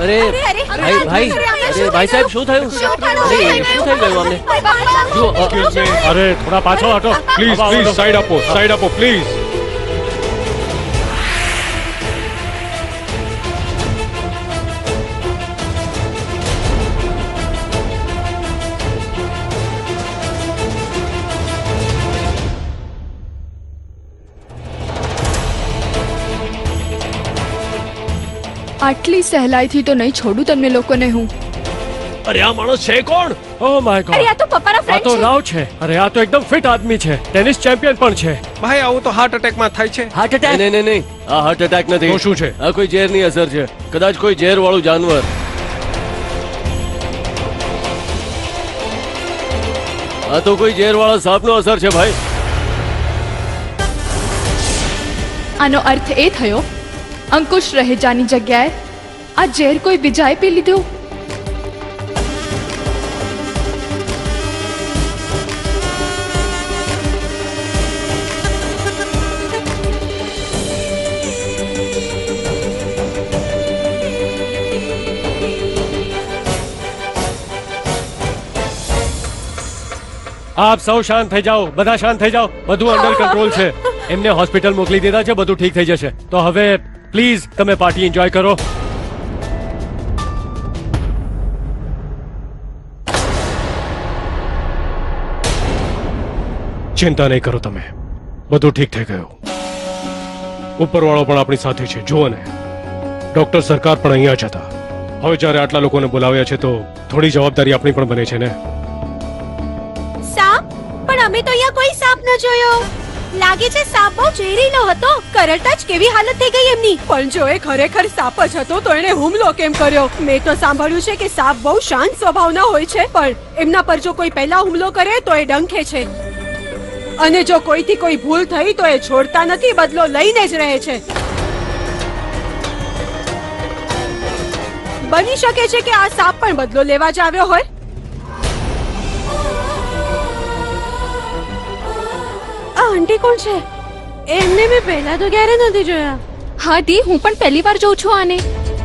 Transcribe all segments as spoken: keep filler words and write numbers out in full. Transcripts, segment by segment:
અરે ભાઈ ભાઈ અરે ભાઈ સાહેબ શું થયું? અરે શું થઈ ગયું અમને? જો અરે થોડા પાછો હટો પ્લીઝ પ્લીઝ સાઈડ આપો સાઈડ આપો પ્લીઝ. આટલી સહેલાઈથી તો નહીં છોડું તમને લોકોને હું. અરે આ માણસ છે કોણ? ઓ માય ગોડ, અરે આ તો પપ્પાના આ ફ્રેન્ડ તો છે. રાવ છે. અરે આ તો એકદમ ફિટ આદમી છે, ટેનિસ ચેમ્પિયન પણ છે. ભાઈ આવું તો હાર્ટ એટેક માં થાય છે. Heart attack? નહીં નહીં નહીં, આ હાર્ટ એટેક નથી. તો શું છે? આ કોઈ ઝેરની અસર છે, કદાચ કોઈ ઝેર વાળું જાનવર. આ તો કોઈ ઝેર વાળા સાપનો અસર છે ભાઈ. આનો અર્થ એ થયો અંકુશ રહેજાની જગ્યાએ આ ઝેર કોઈ બીજાએ પી લીધું. આપ સૌ શાંત થઈ જાઓ, બધા શાંત થઈ જાઓ. બધું અંડર કંટ્રોલ છે. એમને હોસ્પિટલ મોકલી દીધા છે, બધું ઠીક થઈ જશે. તો હવે પ્લીઝ તમે પાર્ટી એન્જોય કરો. ચિંતા નહીં કરો તમે, બધું ઠીક થઈ ગયું. ઉપરવાળો પણ આપણી સાથે છે, જુઓ ને. ડોક્ટર સરકાર પણ અહીંયા જ હતા. હવે જ્યારે આટલા લોકોને બોલાવ્યા છે તો થોડી જવાબદારી આપણી પણ બને છે ને. સાપ? પણ અમે તો અહીંયા કોઈ સાપ ન જોયો. લાગે છે સાપ બહુ ઝેરીલો હતો. કરડતા જ કેવી હાલત થઈ ગઈ એમની. પણ જો એ ખરેખર સાપ જ હતો તો એણે હુમલો કેમ કર્યો? મેં તો સાંભળ્યું છે કે સાપ બહુ શાંત સ્વભાવના હોય છે, પણ એમના પર જો કોઈ પહેલા હુમલો કરે તો એ ડંખે છે. અને જો કોઈથી કોઈ ભૂલ થઈ તો એ છોડતા નથી, બદલો લઈને જ રહે છે. બની શકે છે કે આ સાપ પણ બદલો લેવા જ આવ્યો હોય. આ આંટી કોણ છે? એમને મેં પહેલા તો ક્યારે નથી જોયા. હા દી, હું પણ પહેલી વાર જોઉં છું આને.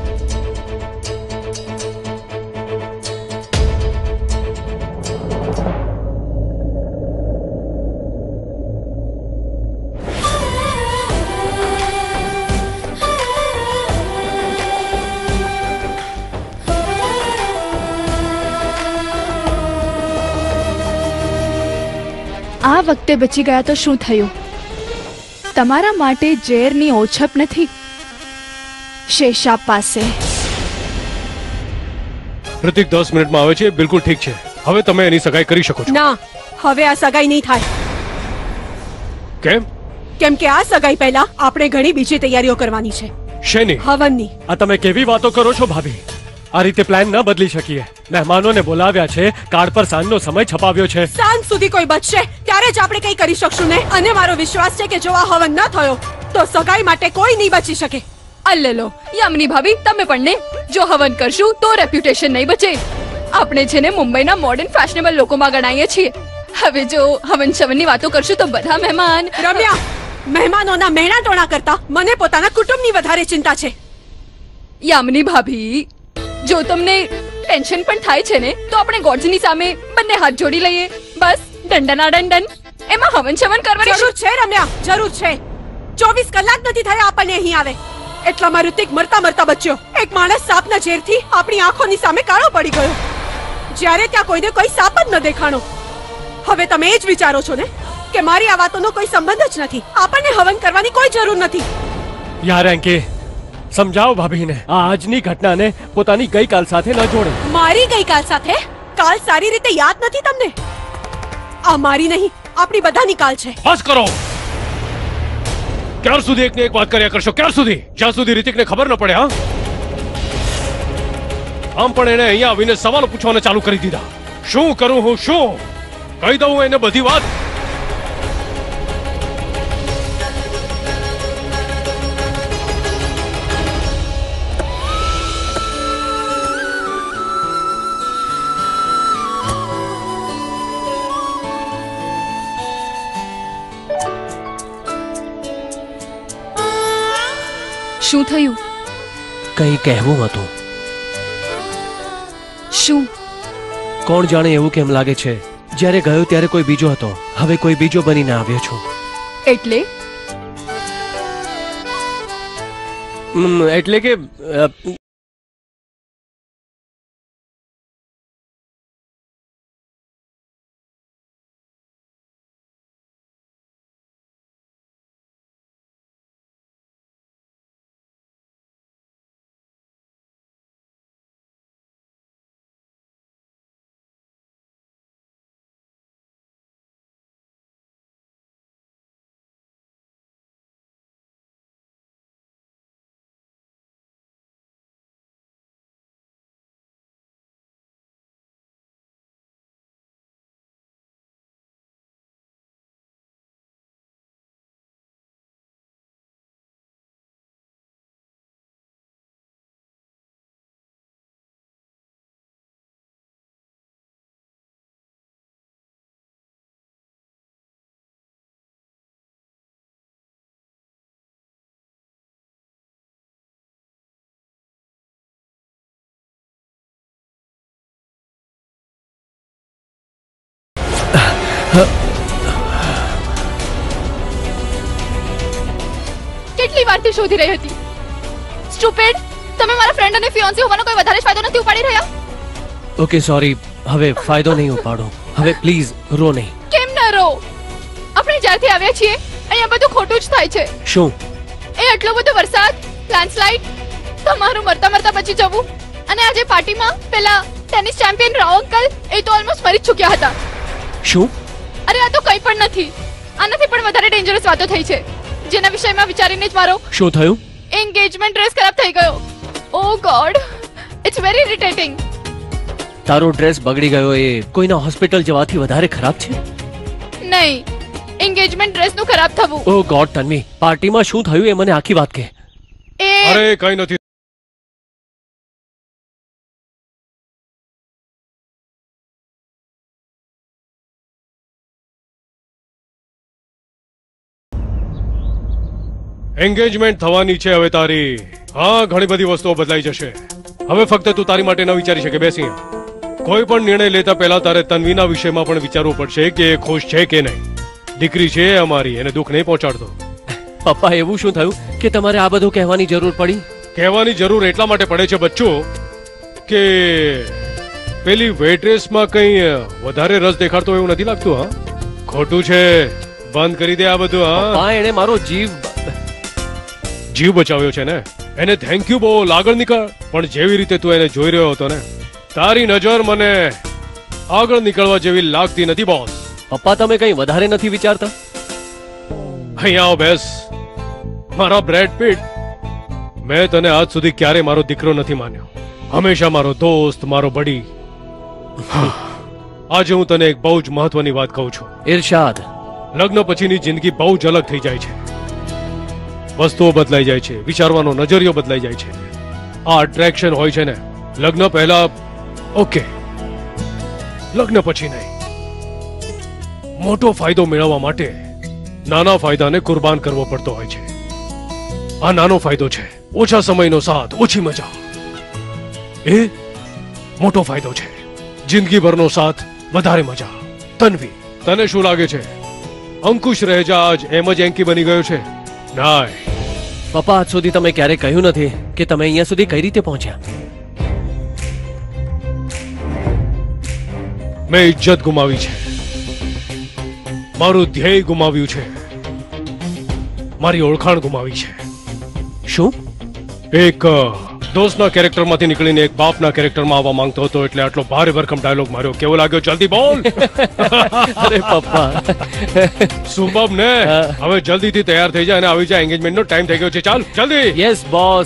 આ વખતે બચી ગયા તો શું થયું? તમારા માટે ઝેરની ઓછપ નથી શેષાપ પાસે. પ્રતિક દસ મિનિટમાં આવે છે, બિલકુલ ઠીક છે. હવે તમે એની સગાઈ કરી શકો છો. ના, હવે આ સગાઈ નહીં થાય. કેમ? કેમ કે આ સગાઈ પહેલા આપણે ઘણી બીજી તૈયારીઓ કરવાની છે. શેની? હવનની. આ તમે કેવી વાતો કરો છો ભાભી? આ રીતે પ્લાન ન બદલી શકીએ. મહેમાનોને બોલાવ્યા છે, કાર્ડ પર સાંજનો સમય છપાવ્યો છે. સાંજ સુધી કોઈ બચશે ત્યારે જ આપણે કંઈ કરી શકશું ને. અને મારો વિશ્વાસ છે કે જો આ હવન ન થયો તો સગાઈ માટે કોઈ નહીં બચી શકે. અલ્લે લો યામિની ભાભી, તમે પણ ને. જો હવન કરશું તો રેપ્યુટેશન નહીં બચે. આપણે છે ને મુંબઈના મોડર્ન ફેશનેબલ લોકોમાં ગણાઈએ છીએ. હવે જો હવન શવનની વાતો કરશું તો બધા મહેમાન. રમ્યા, મહેમાનોના મહેણા ટોણા કરતા મને પોતાના કુટુંબની વધારે ચિંતા છે. યામિની ભાભી, જો તમને ટેન્શન પણ થાય છે ને તો આપણે ગોડ્સની સામે બંને હાથ જોડી લઈએ. બસ દંડના દંડન. એમાં હવન શવન કરવાની જરૂર છે રમ્યા, જરૂર છે. ચોવીસ કલાક નથી થયા આપણને અહીં આવે એટલામાં ઋતિક મરતા મરતા બચ્યો. એક માણસ સાપના ઝેરથી આપણી આંખોની સામે કાળો પડી ગયો, જ્યારે ત્યાં કોઈને કોઈ સાપ જ ન દેખાણો. હવે તમે એ જ વિચારો છો ને કે મારી આ વાતોનો કોઈ સંબંધ જ નથી. આપણને હવન કરવાની કોઈ જરૂર નથી. યાર એંકે સમજાવો ભાભીને. આ આજની ઘટનાને પોતાની ગઈકાલ સાથે ન જોડે. મારી ગઈકાલ સાથે? કાલ સારી રીતે યાદ નથી તમને? આ મારી નહીં, આપણી બધાની કાલ છે. બસ કરો. ક્યાર સુધી એકને એક વાત કર્યા કરશો? ક્યાર સુધી? જ્યાં સુધી રિતિકને ખબર ન પડે. હા, આમ પણ એને અહીંયા આવીને સવાલો પૂછવાને ચાલુ કરી દીધા. શું કરું હું? શું કહી દઉં એને બધી વાત? શું થયું? કંઈ કહેવું હતું. શું? કોણ જાણે એવું કેમ લાગે છે જ્યારે ગયો ત્યારે કોઈ બીજો હતો, હવે કોઈ બીજો બનીને આવ્યો છું. એટલે ઉમ, એટલે કે અ, કેટલી વારથી શોધી રહી હતી. સ્ટુપિડ, તમે મારા ફ્રેન્ડ અને ફિયોન્સી હોવાનો કોઈ વધારે જ ફાયદો નથી ઉપાડી રહ્યા. ઓકે સોરી, હવે ફાયદો નહીં ઉપાડો. હવે પ્લીઝ રો નહીં. કેમ ન રો? આપણે જ્યારથી આવ્યા છીએ અહીંયા બધું ખોટું જ થાય છે. શું? એ આટલો બધો વરસાદ, લેન્ડસ્લાઇડ, તમારું મરતા મરતા બચી જવું, અને આજે પાર્ટીમાં પેલા ટેનિસ ચેમ્પિયન રાવ અંકલ, એ તો ઓલમોસ્ટ મરી જ ચૂક્યા હતા. શું? અરે આ તો કંઈ પણ નથી. આનાથી પણ વધારે ડેન્જરસ વાતો થઈ છે, જેના વિષયમાં વિચારીને જ મારો શું થયું? એન્ગેજમેન્ટ ડ્રેસ ખરાબ થઈ ગયો. Oh God, it's very irritating. તારો ડ્રેસ બગડી ગયો એ કોઈના હોસ્પિટલ જવાથી વધારે ખરાબ છે? નહીં, એન્ગેજમેન્ટ ડ્રેસ નું ખરાબ થવું. ઓ ગોડ તન્વી, પાર્ટીમાં શું થયું એ મને આખી વાત કહે. એ અરે કઈ નથી. એન્ગેજમેન્ટ થવાની છે હવે તારી. હા, ઘણી બધી વસ્તુઓ બદલાઈ જશે. હવે ફક્ત તું તારી માટે ન વિચારી શકે. બેસી અહીંયા. કોઈ પણ નિર્ણય લેતા પહેલા તારે તન્વીના વિષયમાં પણ વિચારવું પડશે કે એ ખુશ છે કે નહીં. દીકરી છે અમારી, એને દુઃખ નહીં પહોંચાડતો. પપ્પા, એવું શું થયું કે તમારે આ બધું કહેવાની જરૂર પડી? કહેવાની જરૂર એટલા માટે પડે છે બચ્ચો કે પેલી વેટ્રેસમાં કંઈ વધારે રસ દેખાડતો એવું નથી લાગતું. હા, ખોટું છે. બંધ કરી દે આ બધું. હા, પપ્પા, એણે મારો જીવ જીવ બચાવ્યો છે ને, એને થેન્ક યુ બોલ. આગળ નીકળ. પણ જેવી રીતે તું એને જોઈ રહ્યો હતો ને, તારી નજર મને આગળ નીકળવા જેવી લાગતી નથી બોસ. પપ્પા, તમે કંઈ વધારે નથી વિચારતા? અહીંયા આવ, બેસ. મારા બ્રેડ પીટ, મેં તને આજ સુધી ક્યારે મારો દીકરો નથી માન્યો. હંમેશા મારો દોસ્ત, મારો બડી. આજે હું તને એક બહુ જ મહત્વની વાત કહું છું. ઇરશાદ, લગ્ન પછીની જિંદગી બહુ જ અલગ થઈ જાય છે. વસ્તુઓ બદલાઈ જાય છે, વિચારવાનો નજરિયો બદલાઈ જાય છે. આ અટ્રેક્શન હોય છે ને, લગ્ન પહેલા ઓકે, લગ્ન પછી નહીં. મોટો ફાયદો મેળવવા માટે નાના ફાયદાને કુરબાન કરવો પડતો હોય છે. આ નાનો ફાયદો છે, ઓછા સમયનો સાથ, ઓછી મજા. એ મોટો ફાયદો છે, જિંદગીભરનો સાથ, વધારે મજા. તન્વી, તને શું લાગે છે અંકુશ રહેજા આજ એમ જ એન્કી બની ગયો છે? ના. પપ્પા, આજ સુધી તમે ક્યારે કહ્યું નથી કે તમે અહીંયા સુધી કઈ રીતે પહોંચ્યા. મેં ઇજ્જત ગુમાવી છે, મારું ધ્યેય ગુમાવ્યું છે, મારી ઓળખાણ ગુમાવી છે. શું? એક દોસ્તના કેરેક્ટરમાંથી નીકળીને એક બાપના કેરેક્ટરમાં આવવા માંગતો હતો, એટલે આટલો ભારે ભરકમ ડાયલોગ માર્યો. કેવો લાગ્યો? જલ્દી બોલ. અરે પપ્પા, સુબબ ને, હવે જલ્દીથી તૈયાર થઈ જા અને આવી જા. એન્ગેજમેન્ટનો ટાઈમ થઈ ગયો છે. ચાલ જલ્દી. Yes boss.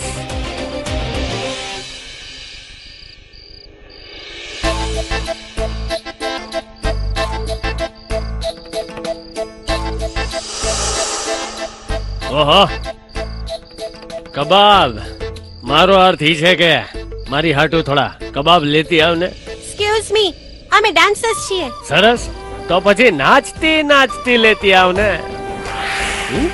ઓહો, કબાબ. મારો અર્થ ઈ છે કે મારી હાટુ થોડા કબાબ લેતી આવ ને. એક્સક્યુઝ મી, અમે ડાન્સર્સ છીએ. સરસ, તો પછી નાચતી નાચતી લેતી આવ ને. હમ?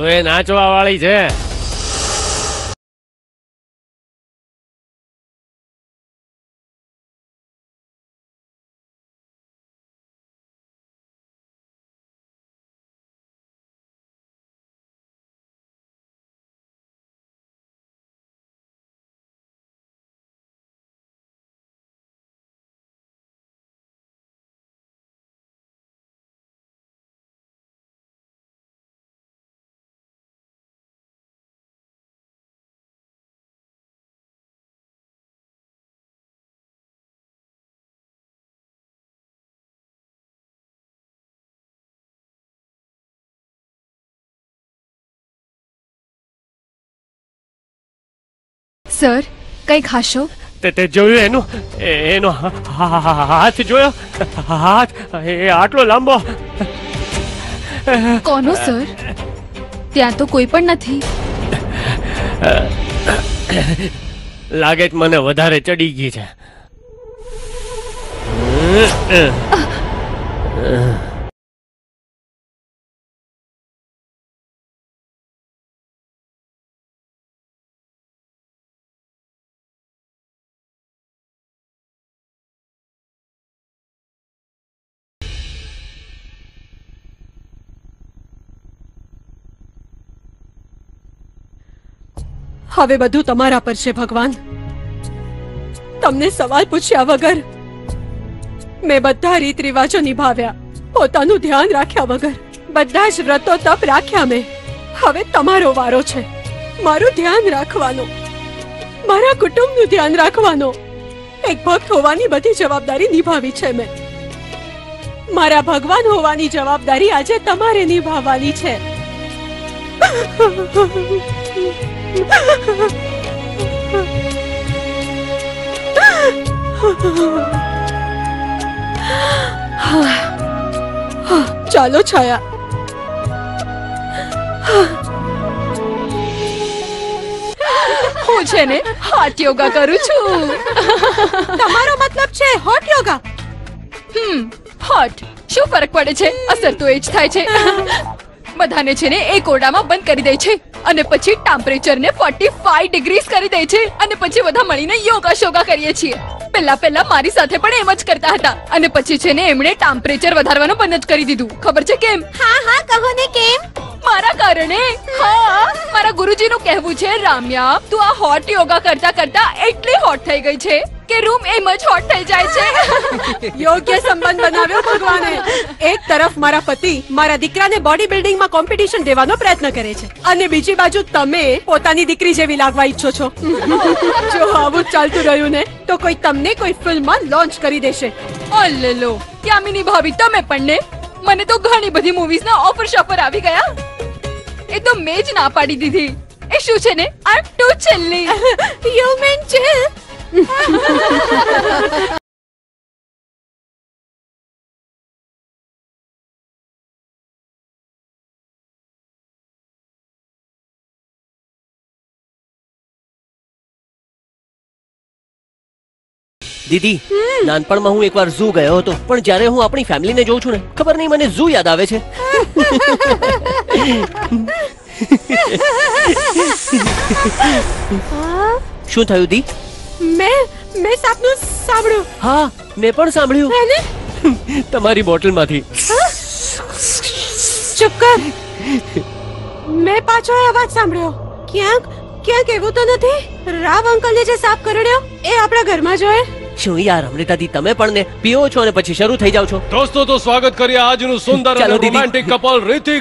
હવે નાચવા વાળી છે. સર કઈ ખાશો? તે તે જોયું એનું એનો હાથ જોયો? હાથ એ આટલો લાંબો. કોનો સર? ત્યાં તો કોઈ પણ નથી. લાગે છે મને વધારે ચડી ગઈ છે. હવે બધું તમારા પર છે ભગવાન. તમને સવાલ પૂછ્યા વગર મેં બધા રીત રિવાજો નિભાવ્યા, પોતાનું ધ્યાન રાખ્યા વગર બધા જ વ્રતો તપ રાખ્યા મેં. હવે તમારો વારો છે મારું ધ્યાન રાખવાનો, મારા કુટુંબનું ધ્યાન રાખવાનો. એક ભક્ત હોવાની બધી જવાબદારી નિભાવી છે મેં. મારા ભગવાન હોવાની જવાબદારી આજે તમારે નિભાવવાની છે. ચાલો છાયા. હું છે ને હાથ યોગા કરું છું. તમારો મતલબ છે હોટ યોગા? હમ હોટ શું ફરક પડે છે? અસર તો એ જ થાય છે. બધાને છે ને એક ઓરડામાં બંધ કરી દે છે અને પછી ટેમ્પરેચર ને ફોર્ટી ડિગ્રીઝ કરી દે છે અને પછી બધા મળીને યોગા શોગા કરીએ છીએ. પહેલા પહેલા મારી સાથે પણ એમ જ કરતા હતા અને પછી છે ને એમણે ટેમ્પરેચર વધારવાનું બંધ જ કરી દીધું. ખબર છે કેમ? હા હા કહો ને કેમ? મારા કારણે. હા, મારા ગુરુજીનું કહેવું છે રામ્યા તું આ હોટ યોગા કરતા કરતા એટલી હોટ થઈ ગઈ છે કે રૂમ એમ જ હોટ થઈ જાય છે. યોગ્ય સંબંધ બનાવ્યો ભગવાને. એક તરફ મારા પતિ મારા દીકરાને બોડી બિલ્ડિંગમાં કોમ્પિટિશન દેવાનો પ્રયત્ન કરે છે અને બીજી બાજુ તમે પોતાની દીકરી જેવી લાગવા ઈચ્છો છો. જો આવું જ ચાલતું રહ્યું ને તો કોઈ તમને કોઈ ફિલ્મમાં લોન્ચ કરી દેશે. ઓલેલો યામિની ભાભી તમે પણ ને. મને તો ઘણી બધી મૂવીઝના ઓફર શોફર આવી ગયા. એ તો મેં જ ના પાડી દીધી. એ શું છે ને I am too chilly. You man chill. દીદી, નાનપણમાં હું એકવાર ઝૂ ગયો હતો, પણ જ્યારે હું આપણી ફેમિલીને જોઉં છું ને ખબર નહીં મને ઝૂ યાદ આવે છે. શું થયું દી? મેં મેં સાપનું સાંભળ્યું. હા, મેં પણ સાંભળ્યું. હેને? તમારી બોટલમાંથી. ચૂપ કર. મેં પાછો એ અવાજ સાંભળ્યો. ક્યાંક ક્યાંક એવું તો નથી રાવ અંકલને જે સાપ કરડ્યો એ આપણા ઘરમાં જોયે? શું યાર અમૃતાદી, તમે પણ ને પીઓ છો અને પછી શરૂ થઈ જાવ છો. દોસ્તો, તો સ્વાગત કરીએ આજનું સુંદર અને રોમેન્ટિક કપલ રિતિક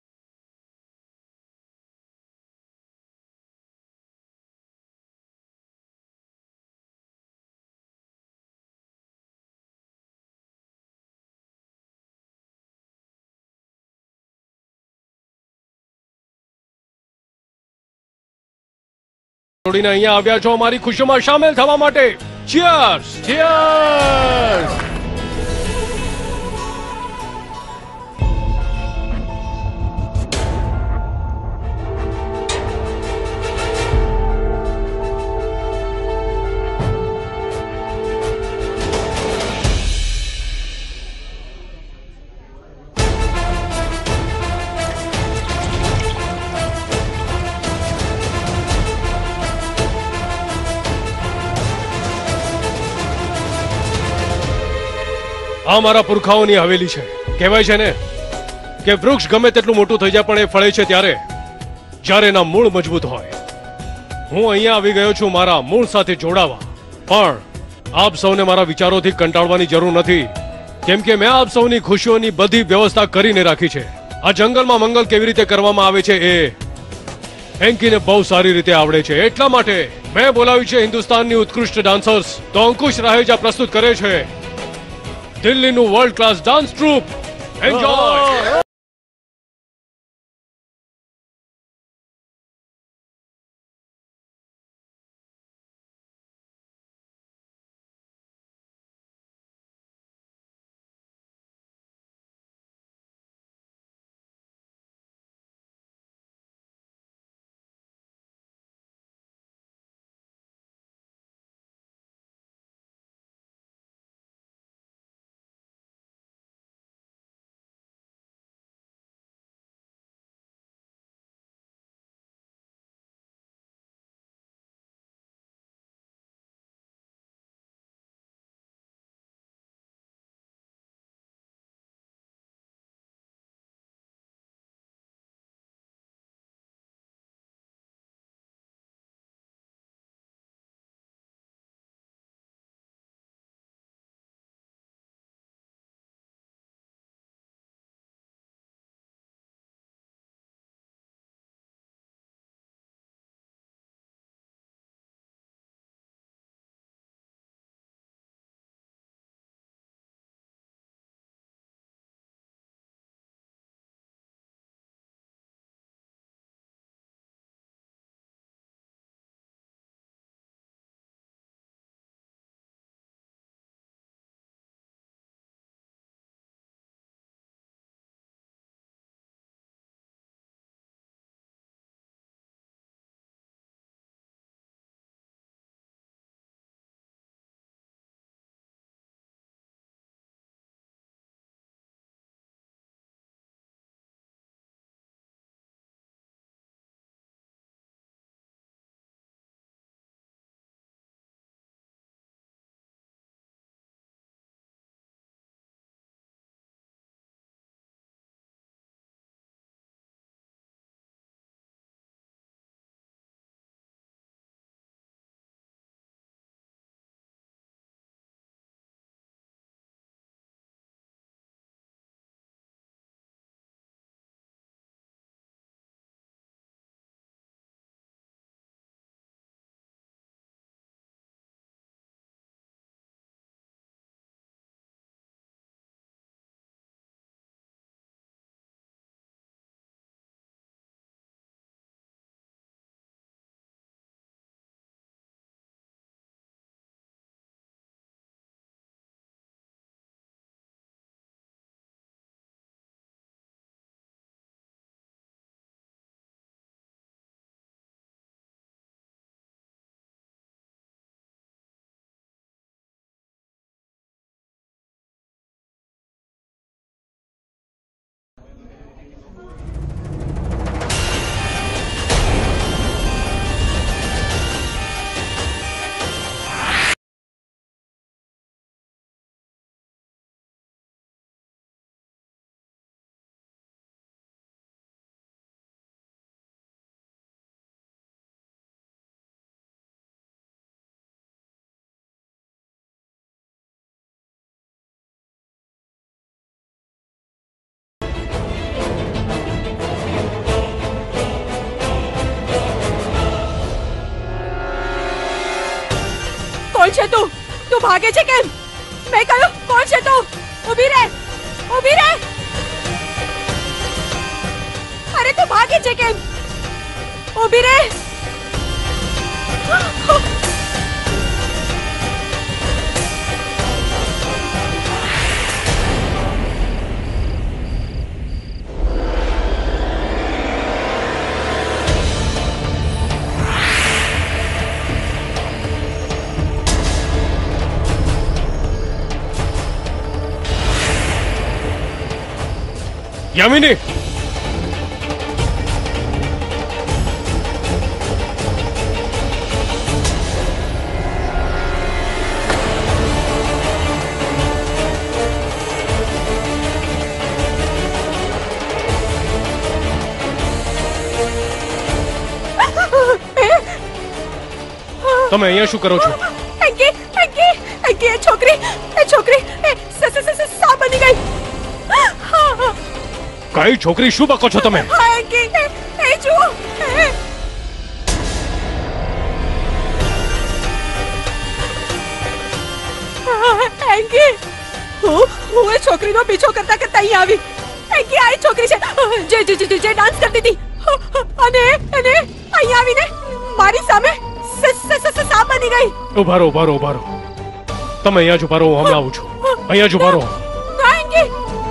જોડીને અહીંયા આવ્યા છો અમારી ખુશીમાં સામેલ થવા માટે. ચીયર્સ! ચીયર્સ! આ મારા પુરખાઓની હવેલી છે. કહેવાય છે ને કે વૃક્ષ ગમે તેટલું મોટું થઈ જાય પણ એ ફળે છે ત્યારે જ્યારે એના મૂળ મજબૂત હોય. હું અહીંયા આવી ગયો છું મારા મૂળ સાથે જોડાવા, પણ આપ સૌને મારા વિચારોથી કંટાળવાની જરૂર નથી, કેમ કે મેં આપ સૌની ખુશીઓની બધી વ્યવસ્થા કરીને રાખી છે. આ જંગલમાં મંગલ કેવી રીતે કરવામાં આવે છે એ એન્કીને બહુ સારી રીતે આવડે છે. એટલા માટે મેં બોલાવ્યું છે હિન્દુસ્તાનની ઉત્કૃષ્ટ ડાન્સર્સ. તો અંકુશ રાહેજા પ્રસ્તુત કરે છે દિલ્હીનું world class dance troupe. Enjoy. કોણ છે તું? તું ભાગે છે કેમ? મેં કહ્યું કોણ છે તું? ઊભી રહે, ઊભી રહે. અરે તું ભાગે છે કેમ? ઊભી રહે. યામિની, તમે અહીંયા શું કરો છો? એંકી એંકી એંકી એ છોકરી એ છોકરી એ સ સ સ સાપ બની ગઈ. હા કઈ છોકરી, શું બકો છો તમે? હા એંકી એ એ જુઓ એ. હા, એંકી હું હું એ છોકરીનો પીછો કરતા કરતા અહીં આવી. એંકી આ એ છોકરી છે જે જે જે જે ડાન્સ કરતી હતી અને અને અહીં આવીને મારી સામે સ સ સ સાપ બની ગઈ. ઉભા રહો, ઉભા રહો, ઉભા રહો. તમે અહીંયા જ ઉભા રહો, હું હમણાં આવું છું. અહીંયા જ ઉભા રહો. ના એંકી.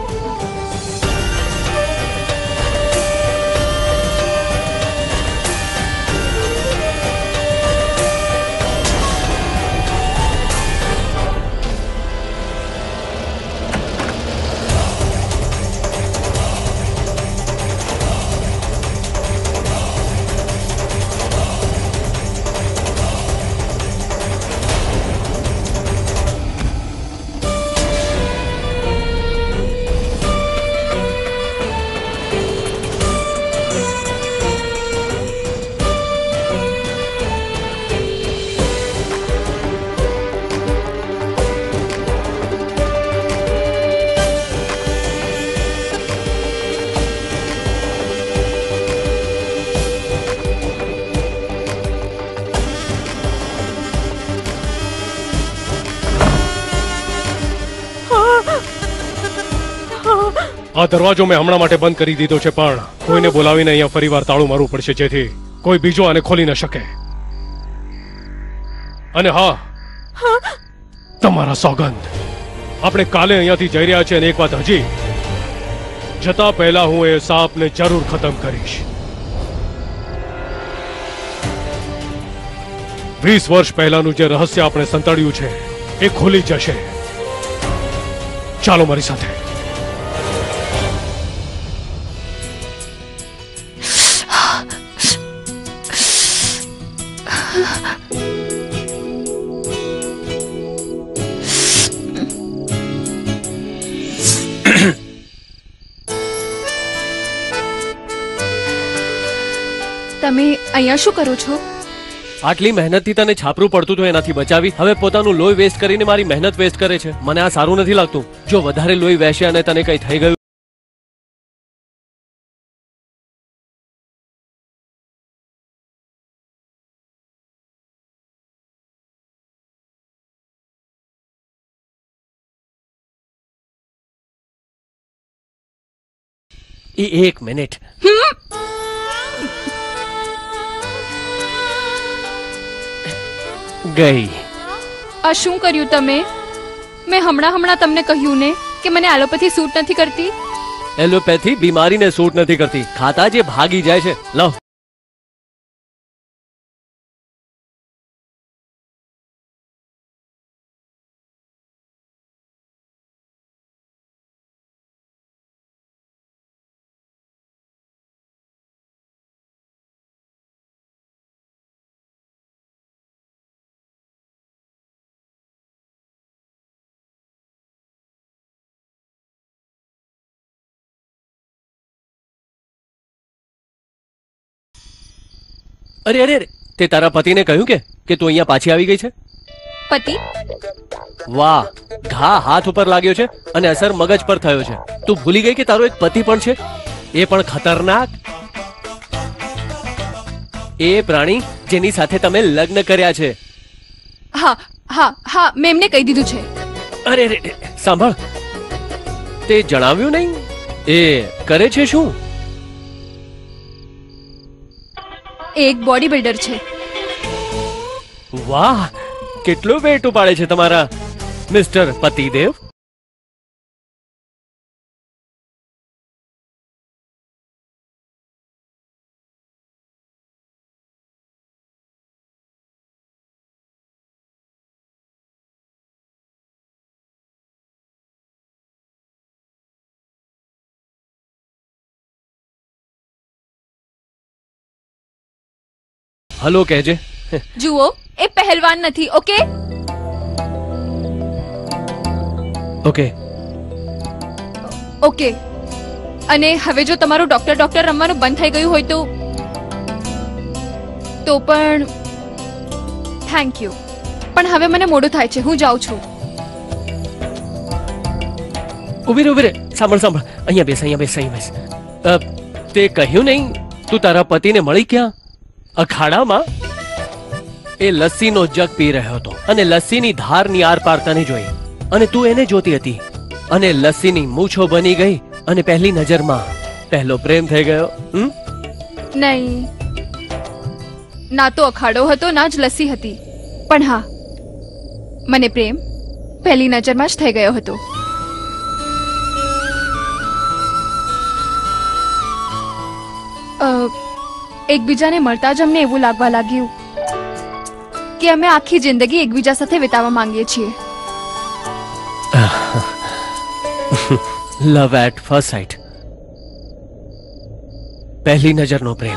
આ દરવાજો મેં હમણાં માટે બંધ કરી દીધો છે, પણ કોઈને બોલાવીને અહીંયા ફરીવાર તાળું મારવું પડશે, જેથી કોઈ બીજો આને ખોલી ન શકે. અને હા, તમારા સોગંદ, આપણે કાલે અહીંયાથી જઈ રહ્યા છીએ, અને એક વાત હજી, જતા પહેલા હું એ સાપને જરૂર ખતમ કરીશ. વીસ વર્ષ પહેલાનું જે રહસ્ય આપણે સંતાડ્યું છે એ ખુલી જશે. ચાલો મારી સાથે. તમે અહીંયા શું કરો છો? આટલી મહેનતથી તને છાપરું પડતું તો એનાથી બચાવી હવે પોતાનું લોહી વેસ્ટ કરીને મારી મહેનત વેસ્ટ કરે છે. મને આ સારું નથી લાગતું. જો વધારે લોહી વહેશે અને તને કંઈ થઈ ગયું એ એક મિનિટ ગઈ. આ શું કર્યું તમે? મેં હમણાં હમણાં તમને કહ્યું ને કે મને એલોપેથી સૂટ નથી કરતી. એલોપેથી બીમારીને સૂટ નથી કરતી, ખાતા જે ભાગી જાય છે. લાવ. અરે અરે અરે, તે તારા પતિને કહ્યું કે કે તું અહીંયા પાછી આવી ગઈ છે? પતિ? વાહ, ઘા હાથ ઉપર લાગ્યો છે અને અસર મગજ પર થયો છે. તું ભૂલી ગઈ કે તારો એક પતિ પણ છે, એ પણ ખતરનાક. એ પ્રાણી જેની સાથે તમે લગ્ન કર્યા છે. હા હા હા, મેં એમને કહી દીધું છે. અરે અરે, સાંભળ, તે જણાવ્યું નહીં એ કરે છે શું? એક બોડી બિલ્ડર છે. વાહ, કેટલો વેટ ઉપાડે છે તમારા મિસ્ટર પતિદેવ. હલો કહેજે. જુઓ, એ પહેલવાન નથી. Okay okay okay. અને હવે જો તમારું ડોક્ટર ડોક્ટર રમવાનું બંધ થઈ ગયું હોય તો તો પણ થેન્ક યુ, પણ હવે મને મોડું થાય છે, હું જાઉં છું. ઉભી રે ઉભી રે, સાંભળ સાંભળ, અહીંયા બેસ અહીંયા બેસ અહીંયા બેસ. અ, તે કહ્યું નહીં તું તારા પતિને મળી ક્યાં? અખાડામાં. એ લસ્સીનો જગ પી રહ્યો હતો અને લસ્સીની ધારની આર પાર તને જોઈ અને તું એને જોતી હતી અને લસ્સીની મૂછો બની ગઈ અને પહેલી નજરમાં પહેલો પ્રેમ થઈ ગયો. હમ? નહીં, ના તો અખાડો હતો ના જ લસ્સી હતી, પણ હા, મને પ્રેમ પહેલી નજરમાં જ થઈ ગયો હતો. અ, એકબીજાને મળતા જ અમને એવું લાગવા લાગ્યું કે અમે આખી જિંદગી એકબીજા સાથે વિતાવવા માંગીએ છીએ. લવ એટ ફર્સ્ટ સાઇટ, પહેલી નજરનો પ્રેમ.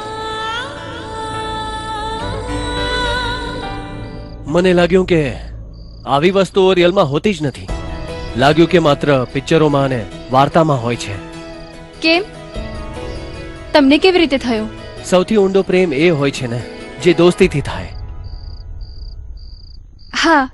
મને લાગ્યું કે આવી વસ્તુઓ રિયલમાં હોતી જ નથી. લાગ્યું કે માત્ર પિક્ચરોમાં અને વાર્તામાં હોય છે. કેમ? તમને કેવી રીતે થયો? સૌથી ઊંડો પ્રેમ એ હોય છે ને જે દોસ્તીથી થાય. હા,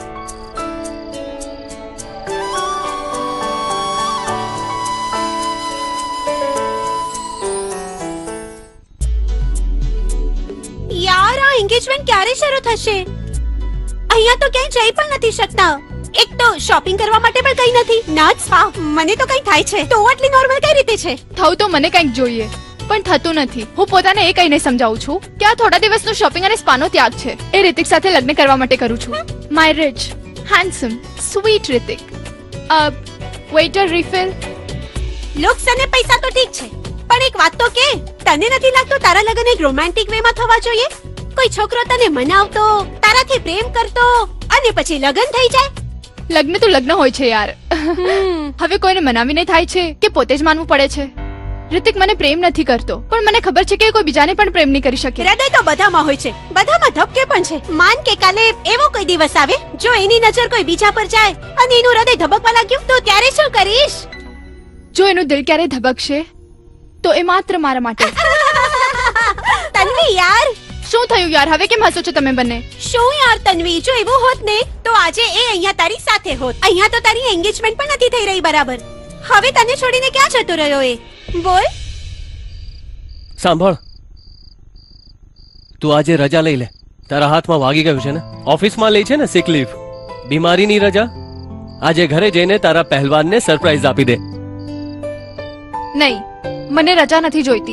યાર આ એન્ગેજમેન્ટ ક્યારે શરૂ થશે? અહીંયા તો ક્યાંય જઈ પણ નથી શકતા. એક તો શોપિંગ કરવા માટે પણ કઈ નથી, ના જ સ્પા. મને તો કઈ થાય છે તો આટલી નોર્મલ કઈ રીતે છે? થવું તો મને કંઈક જોઈએ, પણ થતું નથી. હું પોતાને એ કહીને સમજાવું છું કે આ થોડા દિવસનું શોપિંગ અને સ્પાનો ત્યાગ છે. એ રિતિક સાથે લગ્ન કરવા માટે કરું છું. My rich handsome sweet Hrithik. A waiter refill. Looks અને પૈસા તો ઠીક છે, પણ એક વાત તો કે, તને નથી લાગતું તારા લગ્ન એક રોમેન્ટિક વેમાં થવા જોઈએ? કોઈ છોકરો તને મનાવતો, તારાથી પ્રેમ કરતો અને પછી લગ્ન થઈ જાય. લગ્ન તો લગ્ન હોય છે યાર. હવે કોઈને મનાવીને થાય છે કે પોતે જ માનવું પડે છે? રિતિક મને પ્રેમ નથી કરતો, પણ મને ખબર છે કે કોઈ બીજાને પણ પ્રેમ નહીં કરી શકે. હૃદય તો બધામાં હોય છે, બધામાં ધબકે પણ છે. માન કે કાલે એવો કોઈ દિવસ આવે જો એની નજર કોઈ બીજા પર જાય અને એનું હૃદય ધબકવા લાગ્યું, તો ત્યારે શું કરીશ? જો એનું દિલ ક્યારે ધબકશે તો એ માત્ર મારા માટે. તન્વી યાર, શું થયું યાર? હવે કેમ હસો છો તમે બંને? શું યાર તન્વી, જો એવું હોત ને તો આજે એ અહીંયા તારી સાથે હોત. અહીંયા તો તારી એન્ગેજમેન્ટ પણ નથી થઈ રહી બરાબર. હવે તને છોડીને ક્યાં જતો રહ્યો એ? બોલ. સાંભળ, તું આજે રજા લઈ લે. તારા હાથમાં વાગી ગયું છે ને? ઓફિસમાં લે છે ને સિક લીવ, બીમારીની રજા. આજે ઘરે જઈને તારા પહેલવાનને સરપ્રાઈઝ આપી દે. નહીં, મને રજા નથી જોઈતી.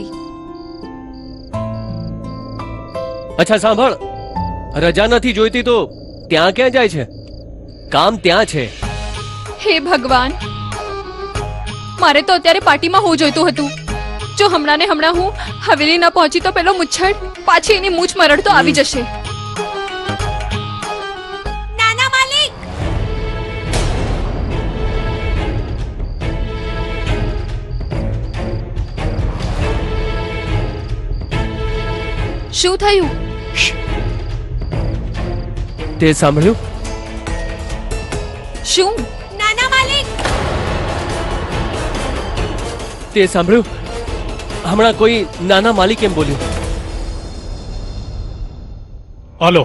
અચ્છા સાંભળ, રજા નથી જોઈતી તો ત્યાં ક્યાં જાય છે? કામ ત્યાં છે. હે ભગવાન, મારે તો અત્યારે પાર્ટીમાં હોવું જોઈતું હતું. જો હમણાં ને હમણાં હું હવેલી ન પહોંચી તો પેલો મુચ્છડ પાછી એની મૂછ મરડતો આવી જશે. નાના માલિક, શું થયું? તે સાંભળ્યું? શું? નાના માલિક, તે સાંભળ્યું? હમણાં કોઈ નાના માલિક એમ બોલ્યું. હાલો,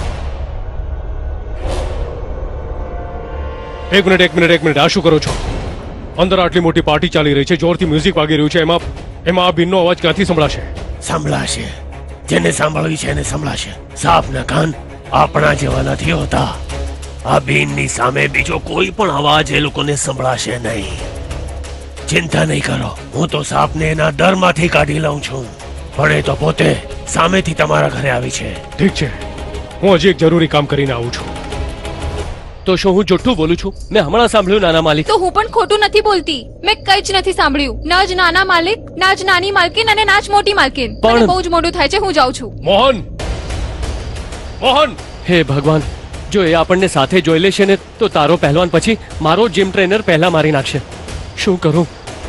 એક મિનિટ એક મિનિટ એક મિનિટ આ શું કરો છો? અંદર આટલી મોટી પાર્ટી ચાલી રહી છે, જોરથી મ્યુઝિક વાગી રહ્યું છે, એમાં એમાં આ બીનનો અવાજ ક્યાંથી સંભળાશે? સંભળાશે, જેને સાંભળવી છે એને સંભળાશે. સાપના કાન આપણા જેવા નથી હોતા. આ બીનની સામે બીજો કોઈ પણ અવાજ એ લોકોને સંભળાશે નહીં. ચિંતા નહીં કરો, હું તો સાપને એના ડરમાંથી કાઢી લઉં છું, પણ એ તો પોતે સામેથી તમારા ઘરે આવી છે. ઠીક છે, હું હજી એક જરૂરી કામ કરીને આવું છું. તો શું હું જુઠ્ઠું બોલું છું? મેં હમણાં સાંભળ્યું નાના માલિક. તો હું પણ ખોટું નથી બોલતી. મેં કઈ જ નથી સાંભળ્યું. ના જ નાના માલિક, ના જ નાની માલકીન અને ના જ મોટી માલકીન. પણ- મને બહુ જ મોડું થાય છે, હું જાઉં છું. મોહન, મોહન, હે ભગવાન, જો એ આપણને સાથે જોઈ લેશે ને તો તારો પહેલવાન પછી મારો જીમ ટ્રેનર પહેલા મારી નાખશે. શું કરું?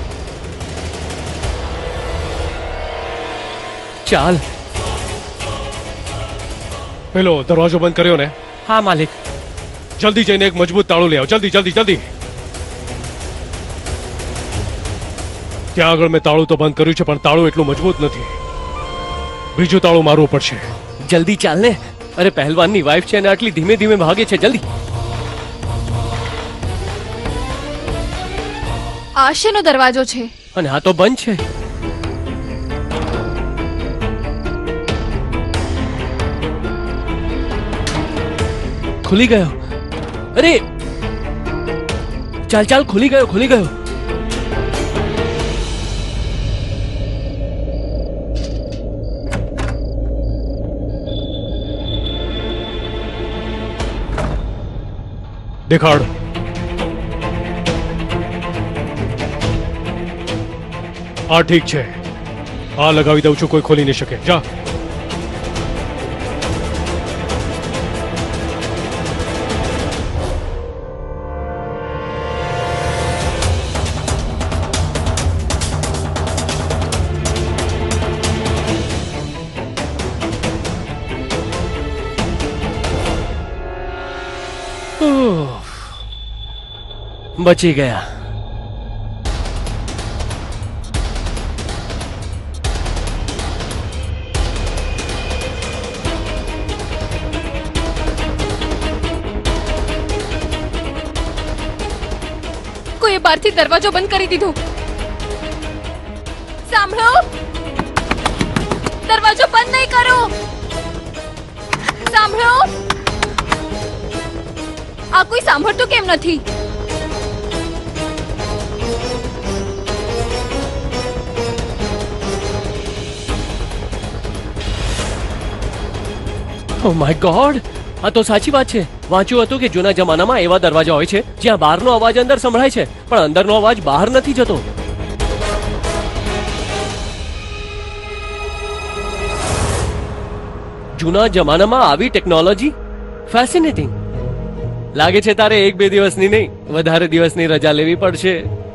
ચાલ. પેલો દરવાજો બંધ કર્યો ને? હા માલિક. જલ્દી જઈને એક મજબૂત તાળું લઈ આવ. જલ્દી જલ્દી જલ્દી. ત્યાં આગળ મેં તાળું તો બંધ કર્યું છે, પણ તાળું એટલું મજબૂત નથી. બીજું તાળું મારવું પડશે. જલ્દી ચાલ ને. અરે પહેલવાનની વાઈફ છે અને આટલી ધીમે ધીમે ભાગે છે, જલ્દી. આ શેનો દરવાજો છે? અને આ તો બંધ છે. ખુલી ગયો. અરે ચાલ ચાલ, ખુલી ગયો, ખુલી ગયો. દેખાડ. આ ઠીક છે, આ લગાવી દઉં છું, કોઈ ખોલી નહીં શકે. જા. ઉફ, બચી ગયા. કોઈએ બહારથી દરવાજો બંધ કરી દીધો. સાંભળો, દરવાજો બંધ નહીં કરો. સાંભળો, આ કોઈ સાંભળતું કેમ નથી? ઓ માય ગોડ, આ તો સાચી વાત છે. વાંચ્યું હતું કે જૂના જમાનામાં એવા દરવાજા હોય છે જ્યાં બહારનો અવાજ અંદર સંભળાય છે પણ અંદરનો અવાજ બહાર નથી જતો. જૂના જમાનામાં આવી ટેકનોલોજી, ફેસિનેટિંગ. લાગે છે તારે એક બે દિવસની નહીં, વધારે દિવસની રજા લેવી પડશે.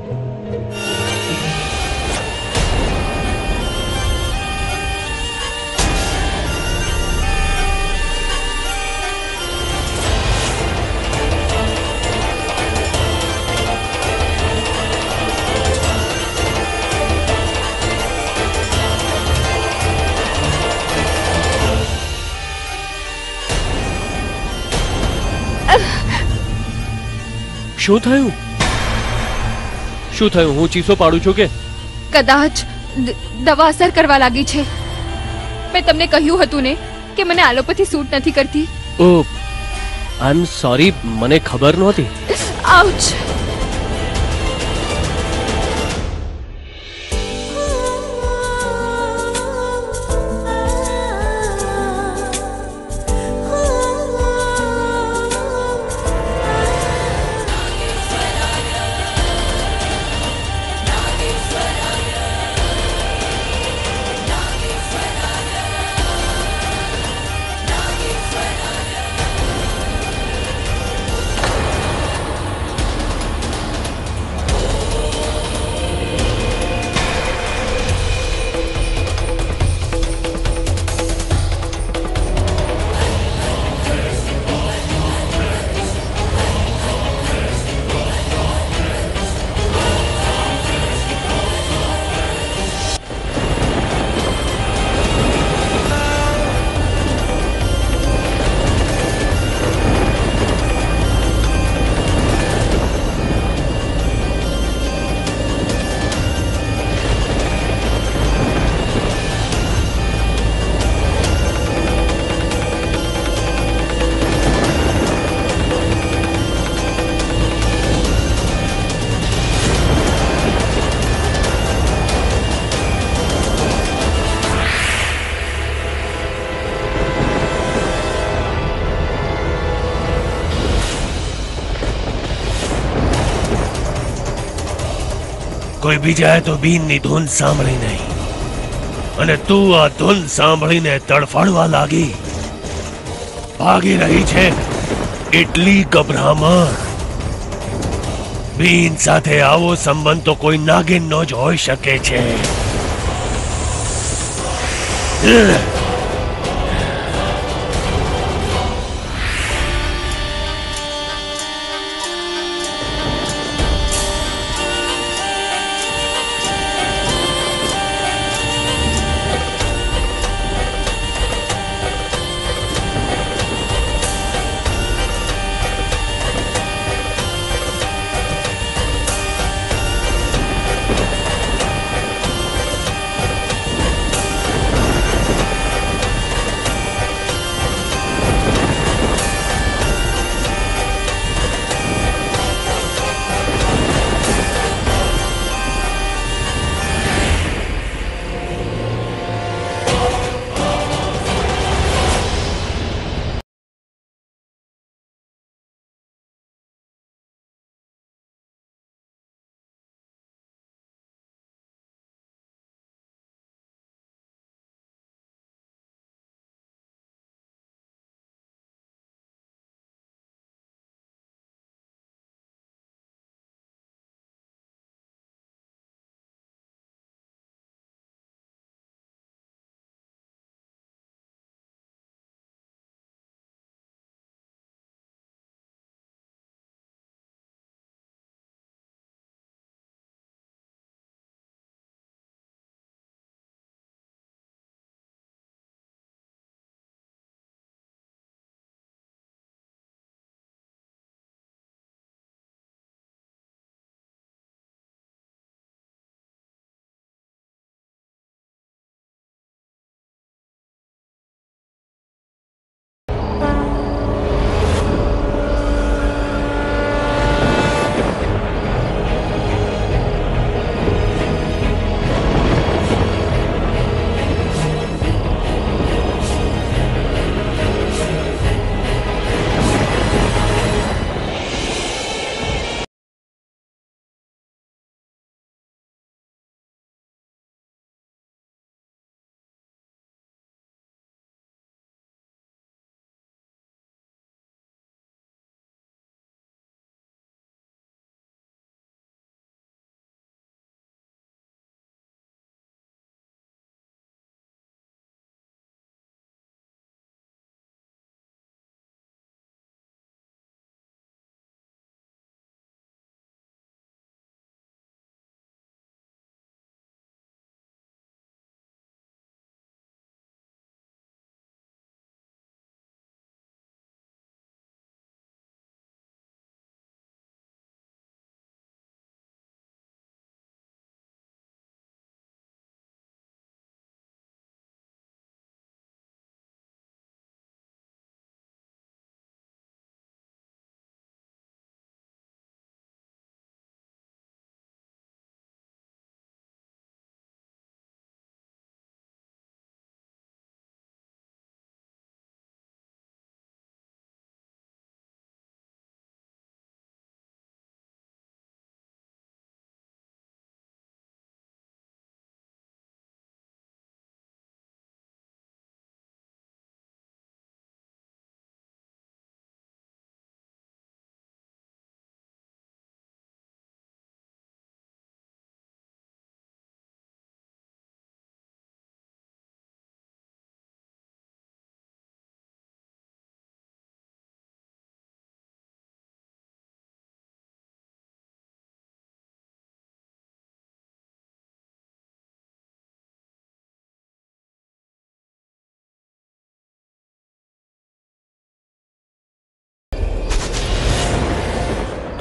શું થયું? શું થયું? હું ચીસો પાડું છું કે? કદાચ દ- દવા અસર કરવા લાગી છે. મેં તમને કહ્યું હતું ને કે મને એલોપેથી સૂટ નથી કરતી. ઓ આઈ એમ સોરી, મને ખબર નહોતી. આઉચ. કોઈ બીજાએ તો બીનની ધૂન સાંભળી નહીં અને તું આ ધૂન સાંભળીને તડફડવા લાગી. ભાગી રહી છે એટલી ગભરામણ. બીન સાથે આવો સંબંધ તો કોઈ નાગિનનો જ હોઈ શકે છે.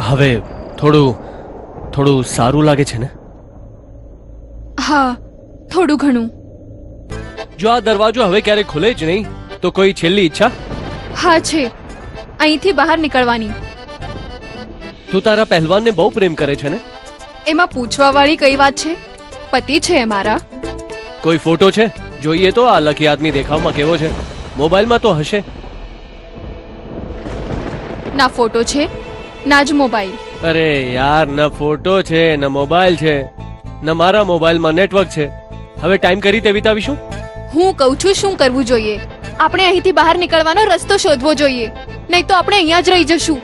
હવે થોડું થોડું સારું લાગે છે ને? હા, થોડું ઘણું. જો આ દરવાજો હવે ક્યારે ખુલે જ નહીં તો કોઈ છેલ્લી ઈચ્છા? હા છે, અહીંથી બહાર નીકળવાની. તું તારા પહેલવાનને બહુ પ્રેમ કરે છે ને? એમાં પૂછવા વાળી કઈ વાત છે? પતિ છે એ મારા. કોઈ ફોટો છે? જોઈએ તો. આ લકી આદમી દેખાવમાં કેવો છે? મોબાઈલમાં તો હશે. ના ફોટો છે ના જ મોબાઈલ. અરે યાર, ન ફોટો છે ન મોબાઈલ છે, ન મારા મોબાઈલમાં નેટવર્ક છે. હવે ટાઈમ કરી તે વિતાવીશું. હું કહું છું શું કરવું જોઈએ. આપણે અહીંથી બહાર નીકળવાનો રસ્તો શોધવો જોઈએ, નહીં તો આપણે અહીંયા જ રહી જશું.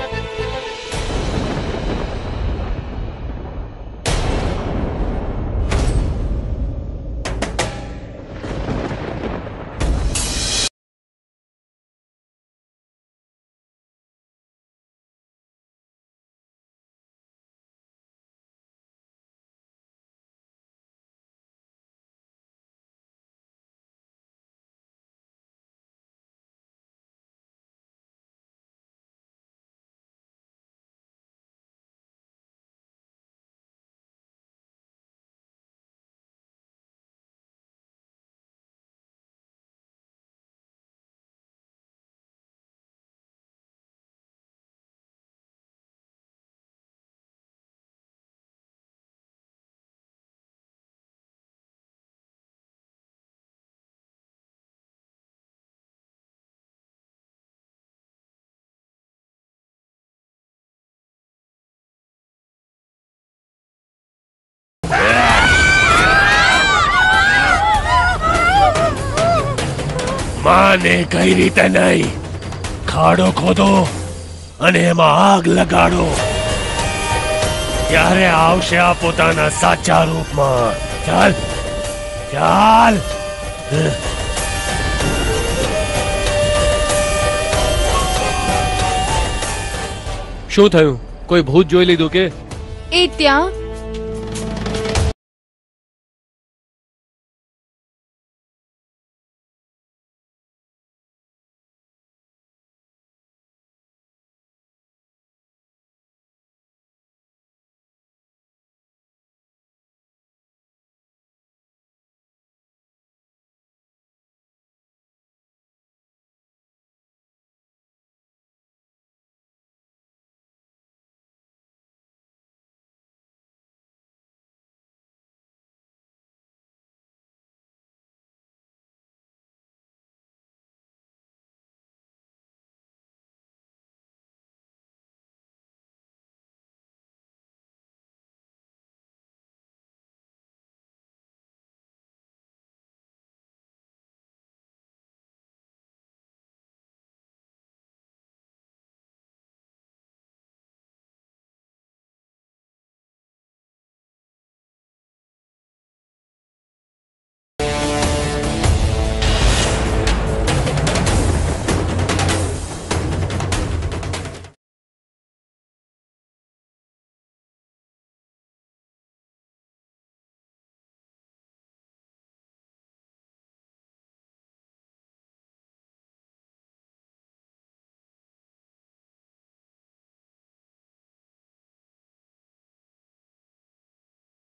માને કઈ રીતે નહીં, ખાડો ખોદો અને એમાં આગ લગાડો, ત્યારે આવશે આ પોતાના સાચા રૂપમાં. ચાલ ચાલ. શું થયું? કોઈ ભૂત જોઈ લીધું કે? એ ત્યાં